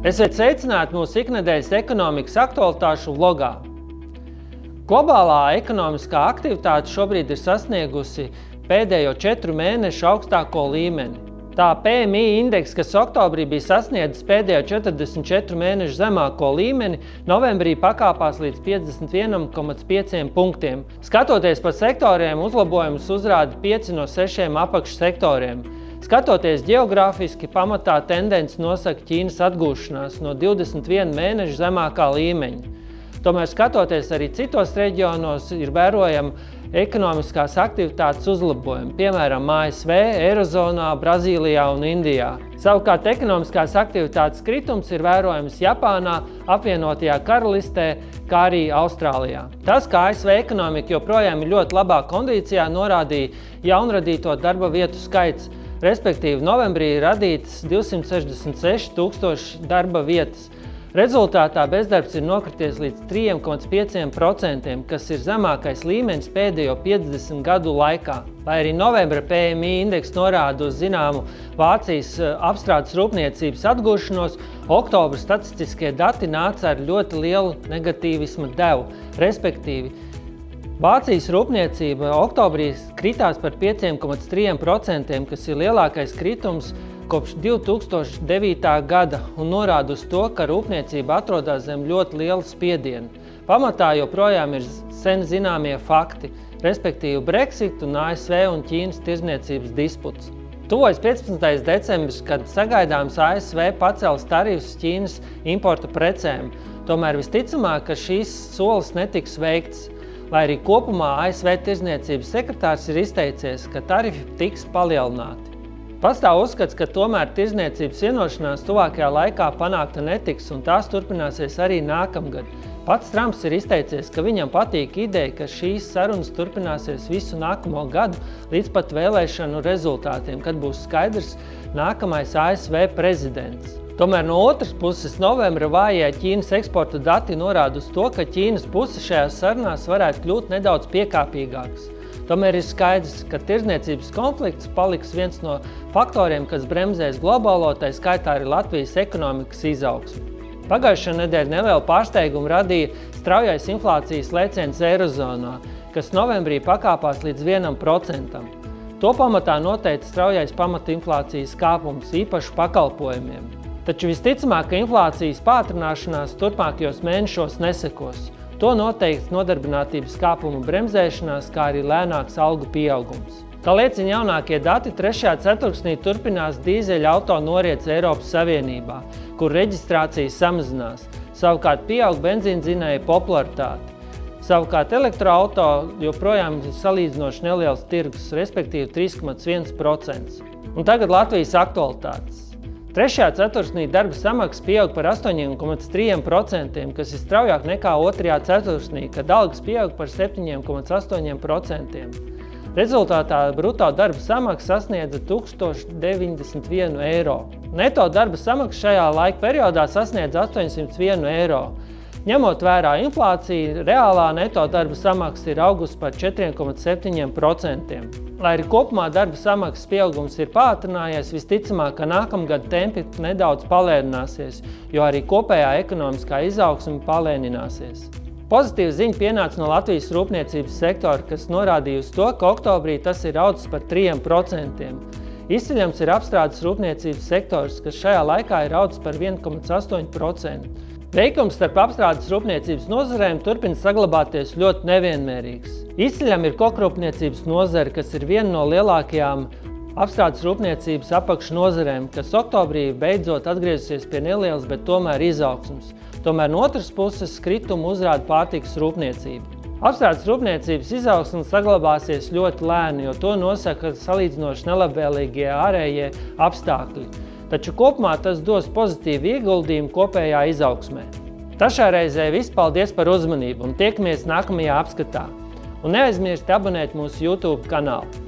Esiet sveicināti mūsu iknedēļas ekonomikas aktualitāšu vlogā. Globālā ekonomiskā aktivitāte šobrīd ir sasniegusi pēdējo 4 mēnešu augstāko līmeni. Tā PMI indeks, kas oktobrī bija sasniedzis pēdējo 44 mēnešu zemāko līmeni, novembrī pakāpās līdz 51,5 punktiem. Skatoties pa sektoriem, uzlabojumus uzrāda 5 no 6 apakšsektoriem. Skatoties geogrāfiski, pamatā tendence nosaka Ķīnas atgūšanās no 21 mēnešu zemākā līmeņa. Tomēr skatoties arī citos reģionos, ir vērojama ekonomiskās aktivitātes uzlabojumi, piemēram, ASV, Eirozonā, Brazīlijā un Indijā. Savukārt ekonomiskās aktivitātes kritums ir vērojams Japānā, Apvienotajā Karalistē, kā arī Austrālijā. Tas, ka ASV ekonomika joprojām ir ļoti labā kondīcijā, norādīja jaunradīto darba vietu skaits. Respektīvi, novembrī ir radītas 266 000 darba vietas. Rezultātā bezdarbs ir nokrities līdz 3,5%, kas ir zemākais līmenis pēdējo 50 gadu laikā. Lai arī novembra PMI indeks norāda uz zināmu Vācijas apstrādes rūpniecības atgūšanos, oktobra statistiskie dati nāca ar ļoti lielu negatīvisma devu. Respektīvi, Vācijas rūpniecība oktobrī kritās par 5,3%, kas ir lielākais kritums kopš 2009. gada un norāda uz to, ka rūpniecība atrodas zem ļoti liela spiediena. Pamatā joprojām ir sen zināmie fakti, respektīvi Brexit un ASV un Ķīnas tirdzniecības disputs. Tuvojas 15. decembris, kad sagaidāms ASV pacels tarifus Ķīnas importa precēm. Tomēr visticamāk, ka šīs solis netiks veikts. Lai arī kopumā ASV tirdzniecības sekretārs ir izteicies, ka tarifi tiks palielināti. Pastāv uzskats, ka tomēr tirdzniecības vienošanās tuvākajā laikā panākta netiks un tās turpināsies arī nākamgad. Pats Trumps ir izteicies, ka viņam patīk ideja, ka šīs sarunas turpināsies visu nākamo gadu līdz pat vēlēšanu rezultātiem, kad būs skaidrs nākamais ASV prezidents. Tomēr no otras puses novembra vājie Ķīnas eksporta dati norāda uz to, ka Ķīnas puse šajās sarunās varētu kļūt nedaudz piekāpīgāks. Tomēr ir skaidrs, ka tirdzniecības konflikts paliks viens no faktoriem, kas bremzēs globālo, tai skaitā arī Latvijas ekonomikas izaugsmi. Pagājušā nedēļa nelielu pārsteigumu radīja straujais inflācijas lēciens Eirozonā, kas novembrī pakāpās līdz 1%. To pamatā noteica straujais pamatinflācijas kāpums īpaši pakalpojumiem. Taču visticamāk, ka inflācijas pātrināšanās turpmākajos mēnešos nesekos. To noteikti nodarbinātības kāpuma bremzēšanās, kā arī lēnāks algu pieaugums. Kā liecina jaunākie dati, 3. ceturksnī turpinās dīzeļa auto noriets Eiropas Savienībā, kur reģistrācijas samazinās. Savukārt pieaug benzīndzinēju popularitāte. Savukārt elektroauto joprojām ir salīdzinoši neliels tirgus, respektīvi 3,1%. Un tagad Latvijas aktualitātes. 3. ceturksnī darba samaksa pieaug par 8,3%, kas ir straujāk nekā 2. ceturksnī, kad algas pieaug par 7,8%. Rezultātā bruto darba samaksa sasniedza 1091 eiro. Neto darba samaksa šajā laika periodā sasniedza 801 eiro. Ņemot vērā inflāciju, reālā neto darba samaksa ir augusi par 4,7%. Lai arī kopumā darba samaksas pieaugums ir pātrinājies, visticamāk, ka nākamgad tempi nedaudz palēnināsies, jo arī kopējā ekonomiskā izaugsme palēnināsies. Pozitīva ziņa pienāca no Latvijas rūpniecības sektora, kas norādīja uz to, ka oktobrī tas ir audzis par 3%. Izceļams ir apstrādes rūpniecības sektors, kas šajā laikā ir audzis par 1,8%. Veikums starp apstrādes rūpniecības nozarēm turpina saglabāties ļoti nevienmērīgs. Izceļam ir kokrūpniecības nozare, kas ir viena no lielākajām apstrādes rūpniecības apakšnozarēm, kas oktobrī beidzot atgriezusies pie nelielas, bet tomēr izaugsmes. Tomēr no otras puses kritumu uzrāda pārtikas rūpniecība. Apstrādes rūpniecības izaugsme saglabāsies ļoti lēni, jo to nosaka salīdzinoši nelabvēlīgie ārējie apstākļi. Taču kopumā tas dos pozitīvu ieguldījumu kopējā izaugsmē. Tas šā reizē viss, paldies par uzmanību un tiekamies nākamajā apskatā. Un neaizmirstiet abonēt mūsu YouTube kanālu.